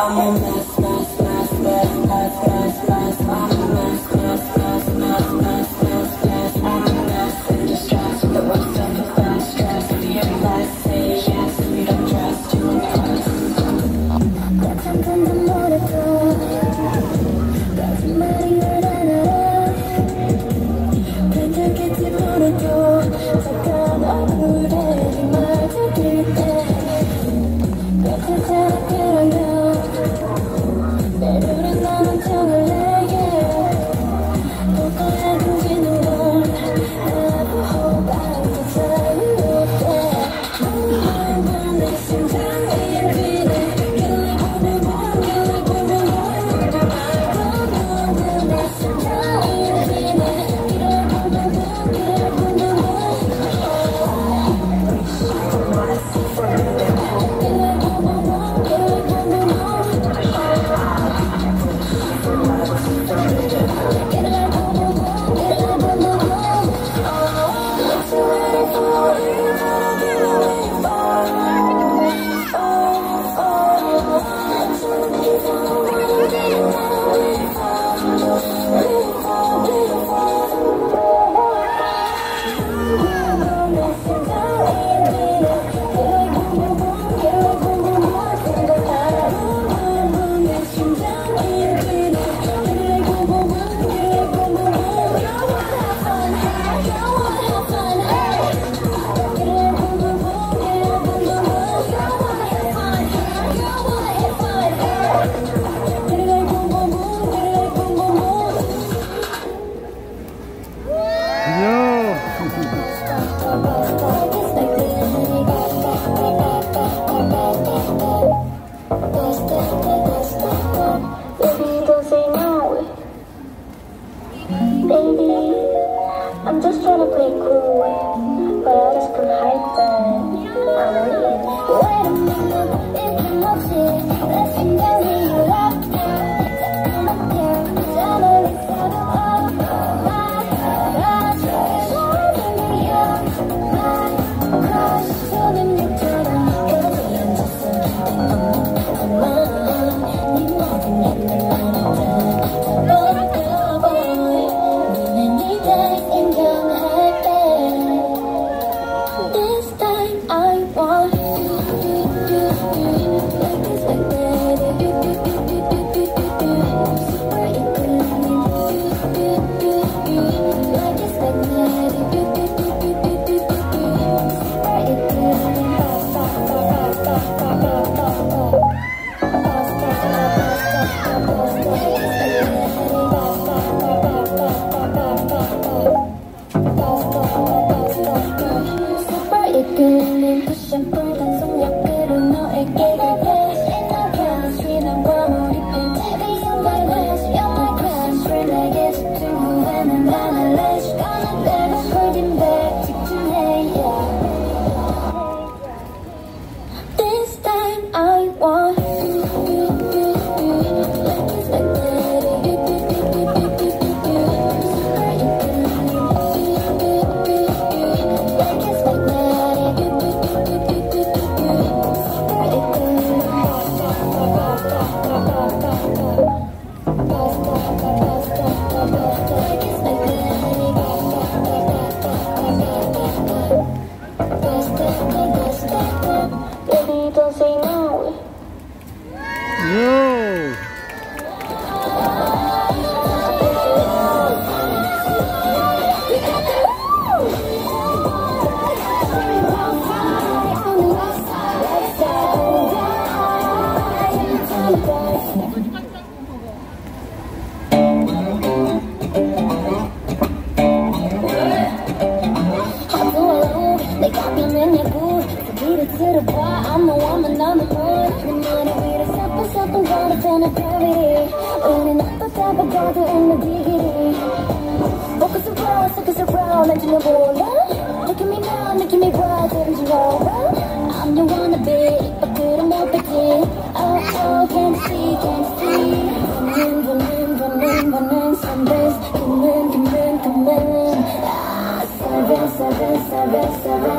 I'm just trying to play cool, but I just couldn't hide that I'm leaving. Wait a minute, it's emotion. Let's get down to you up. I'm up there, I'm a little out of my crush. Showing me my crush. Showing me turning me good. I'm just a man. You know the name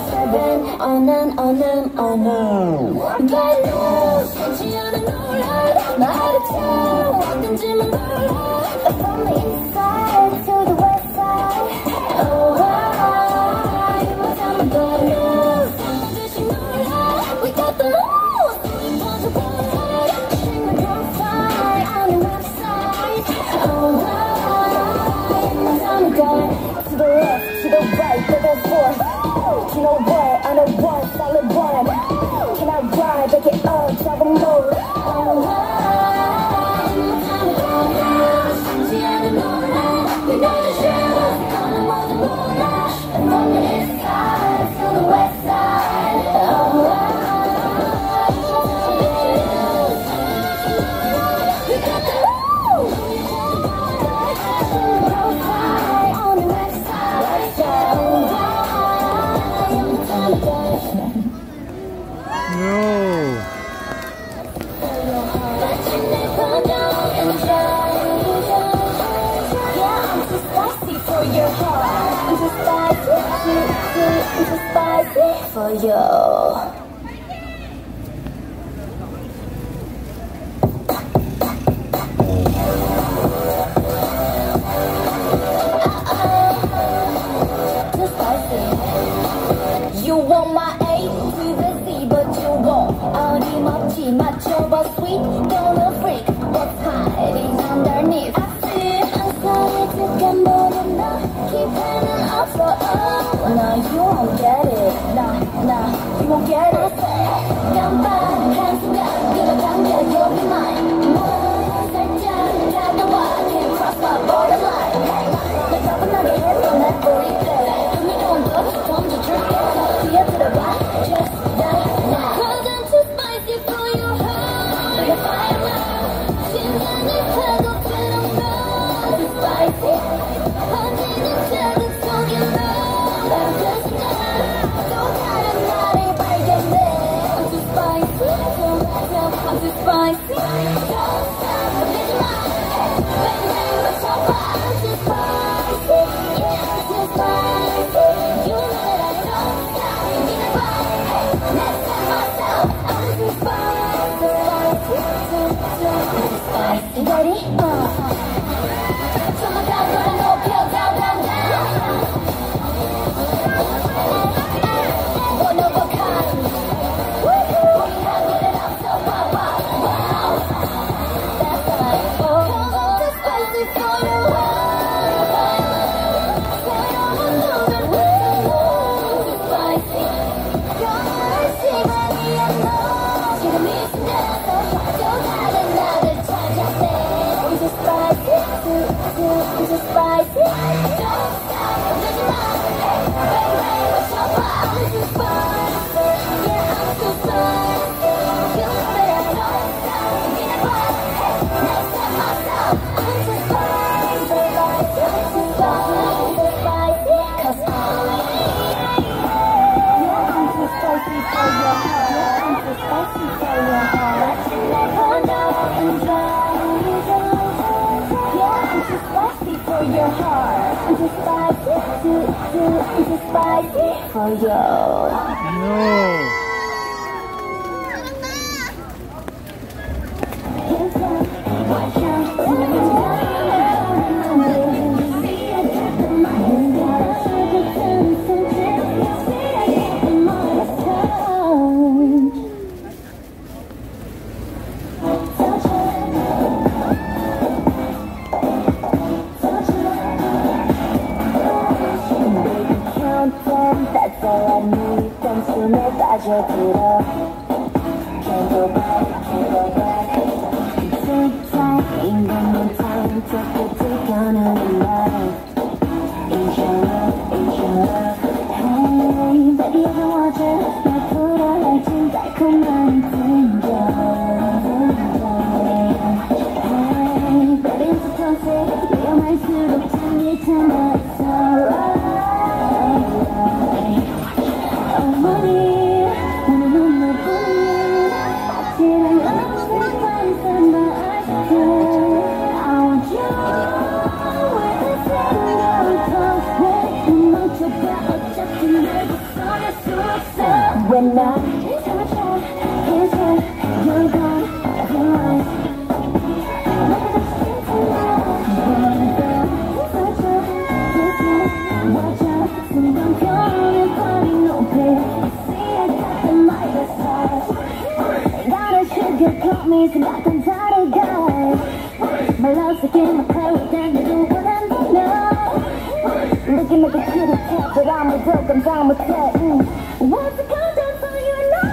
on and on. Get loose, 같이 하는 놀라. 나를 참 어딘지만 몰라. From the inside to the west side. Oh, 이만 하면 돼. 사무듯이 놀라. We got the moves. 우리 먼저 볼래. Check my profile on the website. Oh, 이만 하면 돼. To the left, to the right, back and forth. You know what? I know one, solid one. Can I ride? Back it up, drive mode. 쉽지 않은 노래. We know the shadows, 너는 모두 몰라. From the east side to the west side. We got the move. Profile on the website. No. For your heart, I'm too spicy for you. Too spicy. You want my A to the Z, but you won't. 어림없이 맞춰봐, sweet, gonna freak. What's hiding underneath? I see 항상 익숙한 모든 너. Keep hanging up for all. No, you won't get it. No, you won't get it. 깜빡한 순간 네가 당겨, you'll be mine. 살짝 다가와, can't cross my borderline. 날 차분하게 해서 날 뿌릴 때 흥미로운 것 던져줄게. 뛰어들어봐, just die now. 'Cause I'm too spicy for your heart. Like a firework. 심장이 파도처럼 나. Too spicy. 번지는 자극 속에 너. 바로 그 순간 또 다른 나를 발견해. I'm too spicy. I'm too spicy. Don't stop, 밀지 마. Bang, 맞춰봐. I'm too spicy. Yeah, I'm too spicy. You know that I don't stop. 믿어봐. Next time myself. I'm too spicy. Too spicy. Ready? 정말 가도록 높여 down, down, down. One of a kind. 우리 하늘은 앞서 wow, wow, wow. That's right. I'm too spicy for you. 새로운 노래를 too spicy. 변할 시간이야 너. 지금 이 순간에서 또 다른 나를 찾아내. I'm too spicy, too spicy. Don't stop, 밀지 마. Bang, bang, 맞춰봐. I'm too spicy, yeah, I'm too spicy. You know that I don't stop, 믿어봐. Next time myself, I'm too spicy, too spicy. 'Cause yeah, I'm too spicy for your heart. I'm too spicy for your heart. 날 보러 and drown. Yeah, I'm too spicy for your heart. I'm too spicy, too spicy for you. No. That's all I need. 단숨에 빠져들어. Can't go back, can't go back. Tick-tock, ain't got no time to take on a life. Ain't your love, ain't your love. Hey, baby, I want you. 날 풀어할진 달콤한 등장. Hey, baby, it's a toxic. 위험할수록 잠이 참아 있어. 어머니, 오늘 너뿐인 아찔한 I want you. My love's again, my power, then you do what I know. Looking like a kitty cat, but I'm a dog, I'm down with that. What's the countdown so you know?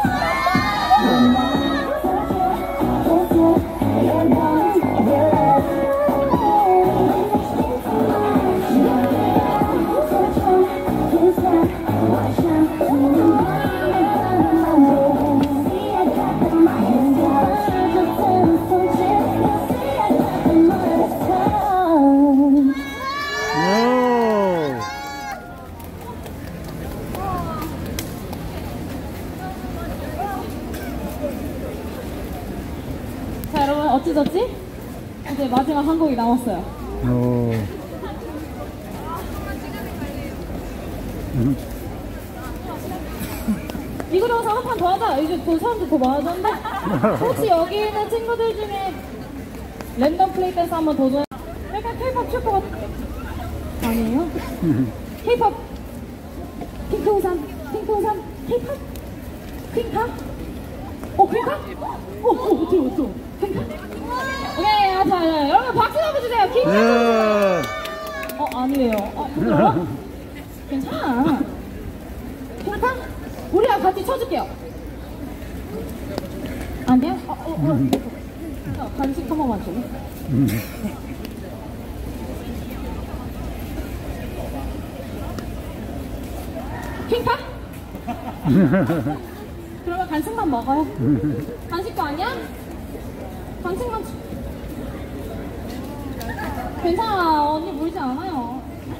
자, 여러분 어찌저찌? 이제 마지막 한 곡이 남았어요. 이거 영상 한 판 더 하자. 이제 또 사람들 더 많아졌는데? 혹시 여기 있는 친구들 중에 랜덤 플레이 댄스 한번 도전? 약간 K-pop 출 것 같아. 아니에요? K-pop 핑크 우산 K-pop 퀸카? 퀸카? 어쩌 퀸카? 오케이, 자, 여러분 박수 한번 주세요. 퀸카? 아니에요. 부끄러워? 괜찮아. 퀸카? 우리랑 같이 쳐줄게요. 아니야? 자, 간식 한 번만 줄래? 퀸카? 그러면 간식만 먹어요. 간식도 아니야? 간식만 괜찮아. 언니 물지 않아요.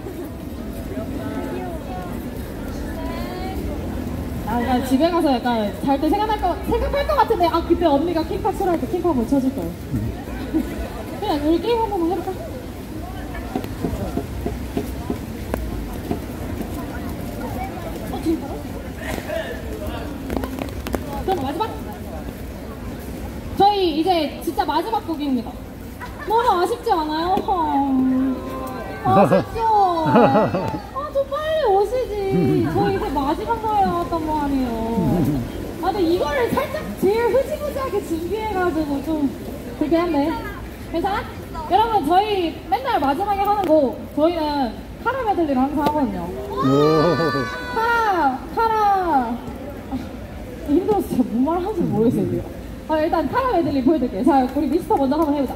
나 집에 가서 약간 잘 때 생각할 것 같은데, 그때 언니가 킹팝 출할 때 킹팝을 쳐줄 거예요. 그냥 우리 게임 한 번만 해볼까? 진짜로? 그럼 마지막? 저희 이제 진짜 마지막 곡입니다. 너무 아쉽지 않아요? 아쉽죠? 좀 빨리 오시지. 저희 이제 마지막 노래 나왔단 말이에요. 근데 이거를 살짝 제일 흐지부지하게 준비해가지고 좀 그렇게 한데. 괜찮아? 여러분, 저희 맨날 마지막에 하는 곡, 저희는 카라 메들리를 항상 하거든요. 카라. 힘들어서 제가 뭔 말 하는지 모르겠어요. 일단 카라 메들리 보여드릴게요. 자, 우리 미스터 먼저 한번 해보자.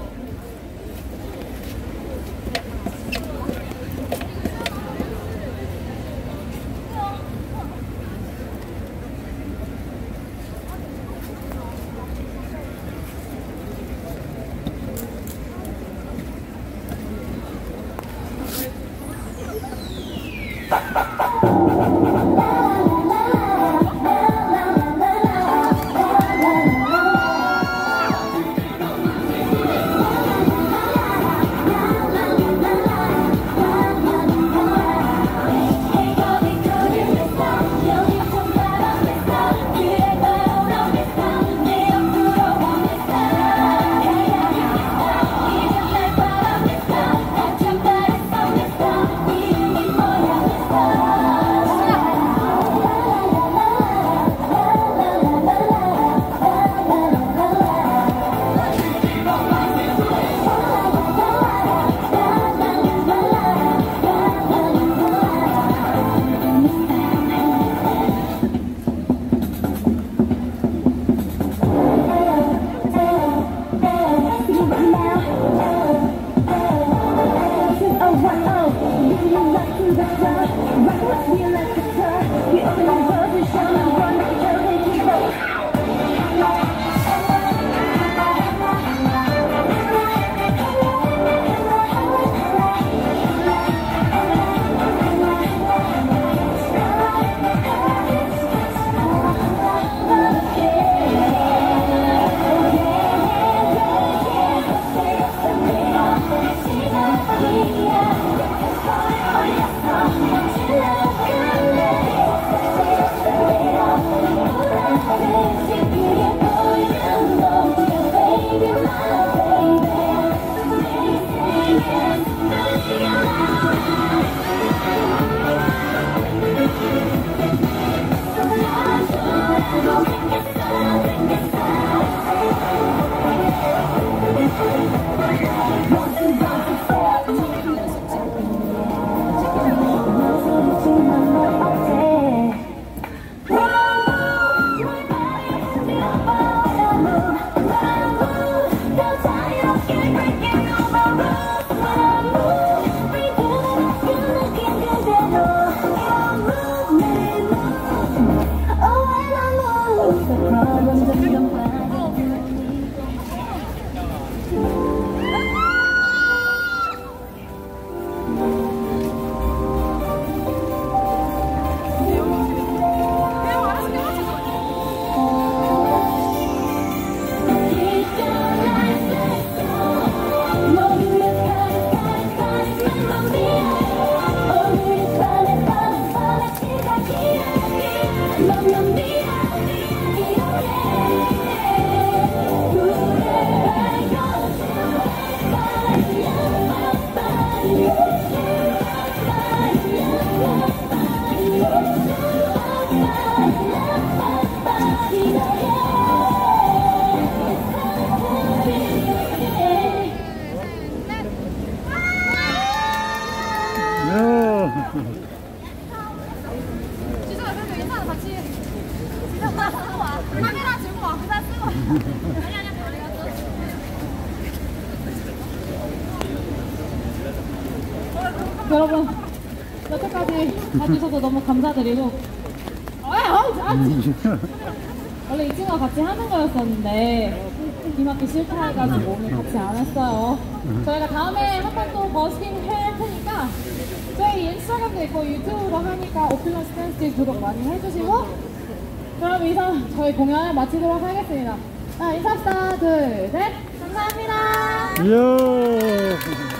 지수가 그래도 괜찮아. 같이. 지수 나 쓰고 와. 카메라 들고 와. 그냥 쓰고 와. 아니 여러분, 여태까지 봐주셔서 너무 감사드리고 원래 이 친구가 같이 하는 거였었는데 이만큼 싫다 해가지고 오늘 같이 안 했어요. 저희가 다음에 한 번 또 버스킹 할 테니까 저희 인스타그램도 있고 유튜브로 하니까 오플러스 댄스 구독 많이 해주시고, 그럼 이상 저희 공연을 마치도록 하겠습니다. 인사합시다. 둘, 셋. 감사합니다. 이야.